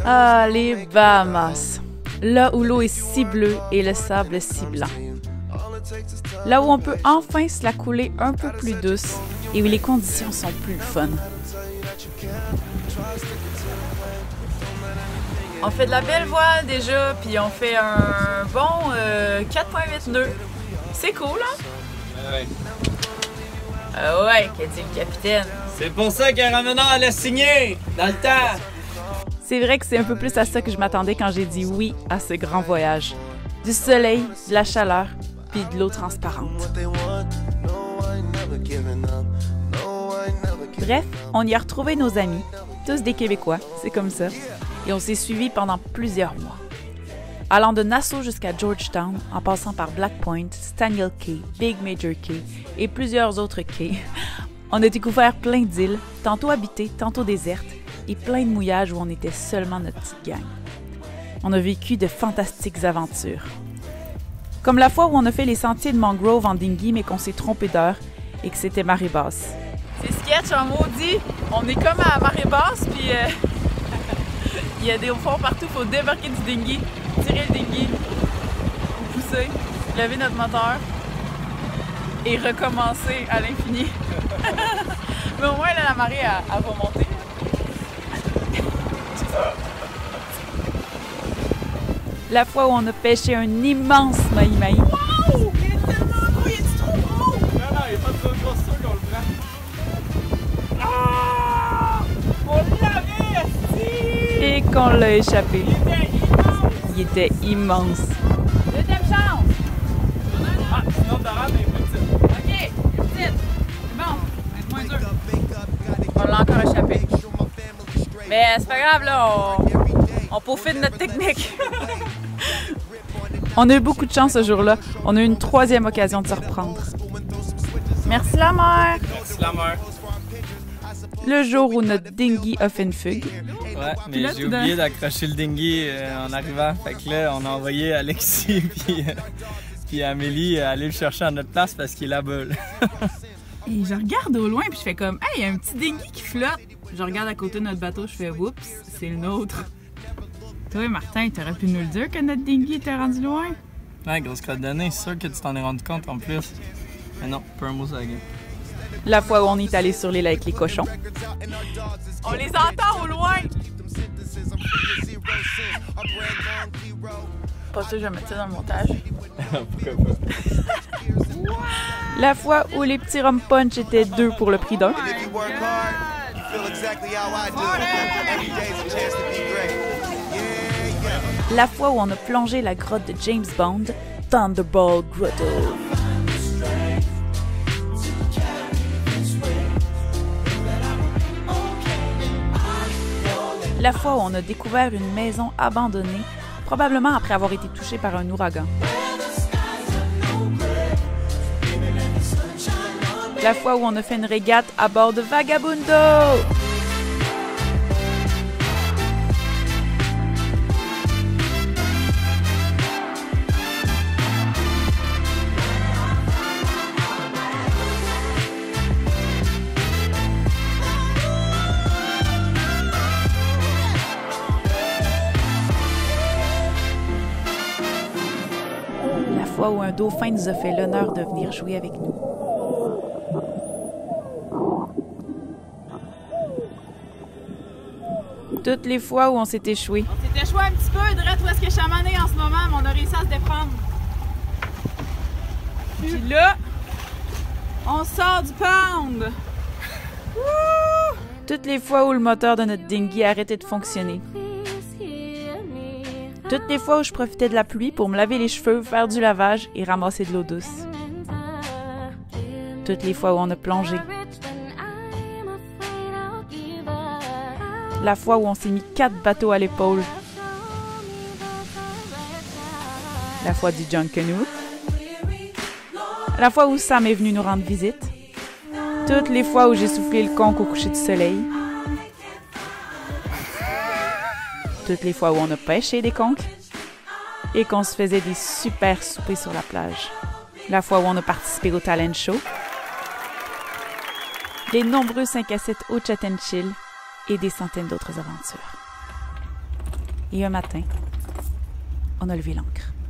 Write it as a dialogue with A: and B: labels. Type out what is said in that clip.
A: Ah, les Bahamas. Là où l'eau est si bleue et le sable si blanc. Là où on peut enfin se la couler un peu plus douce et où les conditions sont plus fun. On fait de la belle voile déjà, puis on fait un bon 4,8 nœuds. C'est cool, hein?
B: Ouais.
A: Ouais, qu'a dit le capitaine?
B: C'est pour ça qu'un ramenant allait signer dans le temps.
A: C'est vrai que c'est un peu plus à ça que je m'attendais quand j'ai dit oui à ce grand voyage. Du soleil, de la chaleur, puis de l'eau transparente. Bref, on y a retrouvé nos amis, tous des Québécois, c'est comme ça, et on s'est suivis pendant plusieurs mois. Allant de Nassau jusqu'à Georgetown, en passant par Black Point, Staniel Cay, Big Major Cay et plusieurs autres quais, on a découvert plein d'îles, tantôt habitées, tantôt désertes, et plein de mouillages où on était seulement notre petite gang. On a vécu de fantastiques aventures. Comme la fois où on a fait les sentiers de mangrove en dinghy mais qu'on s'est trompé d'heure et que c'était marée basse. C'est sketch en maudit! On est comme à marée basse, puis il y a des fonds partout, il faut débarquer du dinghy, tirer le dinghy, pousser, lever notre moteur et recommencer à l'infini. Mais au moins, là, la marée, elle va monter. La fois où on a pêché un immense mahi-mahi.
B: Wow! Il est tellement gros, il est trop gros! Non, il est pas trop gros, c'est sûr qu'on le prend. Ah! On l'avait, esti!
A: Et qu'on l'a échappé.
B: Il était immense!
A: Il était immense. Deuxième chance!
B: Ah, sinon Dara, mais petite.
A: OK, petite. C'est bon, c'est moins dur. On l'a encore échappé. Mais c'est pas grave, là, on peaufine notre technique. On a eu beaucoup de chance ce jour-là. On a eu une troisième occasion de se reprendre. Merci la mer!
B: Merci la mer.
A: Le jour où notre dinghy a fait une fugue.
B: Ouais, mais
A: là,
B: j'ai oublié d'accrocher le dinghy en arrivant. Fait que là, on a envoyé Alexis puis Amélie aller le chercher à notre place parce qu'il est là-bas.
A: Et je regarde au loin puis je fais comme « Hey, il y a un petit dinghy qui flotte! » Je regarde à côté de notre bateau, je fais « Oups, c'est le nôtre! » Toi, Martin, t'aurais pu nous le dire que notre dinghy était rendu loin?
B: Ouais, grosse crotte de nez, c'est sûr que tu t'en es rendu compte en plus. Mais non, pas un mot sur la gueule.
A: La fois où on est allé sur l'île avec les cochons. On les entend au loin! Pas sûr que je vais mettre ça dans le montage.
B: Pourquoi pas?
A: La fois où les petits rum punch étaient 2 pour le prix d'un. La fois où on a plongé la grotte de James Bond, Thunderball Grotto. La fois où on a découvert une maison abandonnée, probablement après avoir été touché par un ouragan. La fois où on a fait une régate à bord de Vagabundo. La fois où un dauphin nous a fait l'honneur de venir jouer avec nous. Toutes les fois où on s'est échoué. On s'est échoué un petit peu, direct où est-ce que je suis amenée en ce moment, mais on a réussi à se déprendre. Puis là, on sort du pound! Wouh! Toutes les fois où le moteur de notre dinghy a arrêté de fonctionner. Toutes les fois où je profitais de la pluie pour me laver les cheveux, faire du lavage et ramasser de l'eau douce. Toutes les fois où on a plongé. La fois où on s'est mis 4 bateaux à l'épaule. La fois du junk canoe. La fois où Sam est venu nous rendre visite. Toutes les fois où j'ai soufflé le conque au coucher du soleil. Toutes les fois où on a pêché des conques. Et qu'on se faisait des super soupers sur la plage. La fois où on a participé au talent show. Les nombreux 5 à 7 au Chat and Chill. Et des centaines d'autres aventures. Et un matin, on a levé l'ancre.